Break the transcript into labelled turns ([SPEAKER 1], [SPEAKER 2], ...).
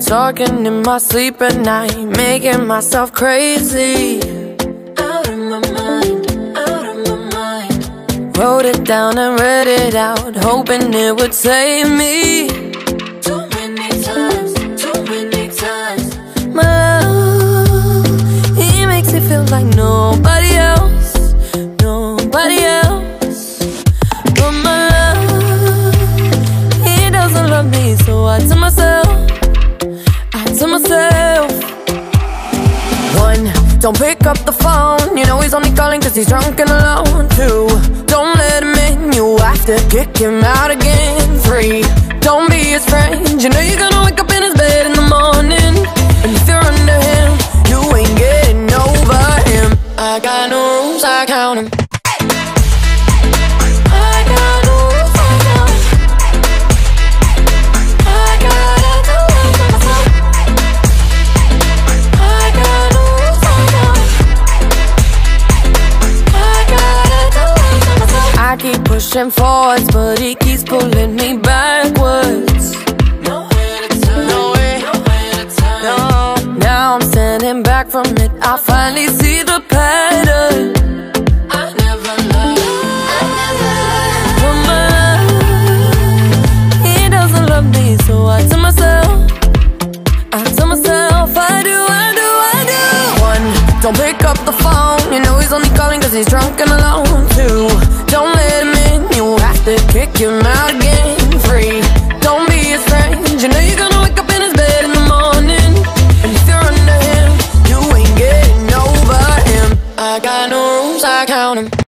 [SPEAKER 1] Talking in my sleep at night, making myself crazy. Out of my mind, out of my mind. Wrote it down and read it out, hoping it would save me. Too many times, too many times. My love, he makes me feel like nobody else, nobody else. But my love, he doesn't love me, so I tell myself, one, don't pick up the phone, you know he's only calling cause he's drunk and alone. Two, don't let him in, you have to kick him out again. Three, don't be his friend, you know you're gonna wake up in his bed in the morning. And if you're under him, you ain't getting over him. I got no rules, I count him. Pushing forwards, but he keeps pulling me backwards. Nowhere to turn, nowhere to turn. No, now I'm standing back from it, I finally see the pattern. I never loved, but my love, he doesn't love me, so I tell myself, I do. One, don't pick up the phone, you know he's only calling cause he's drunk and alone. Two, don't let him in, you have to kick him out again. Three, don't be his friend, you know you're gonna wake up in his bed in the morning. And if you're under him, you ain't getting over him. I got no rules, I count him.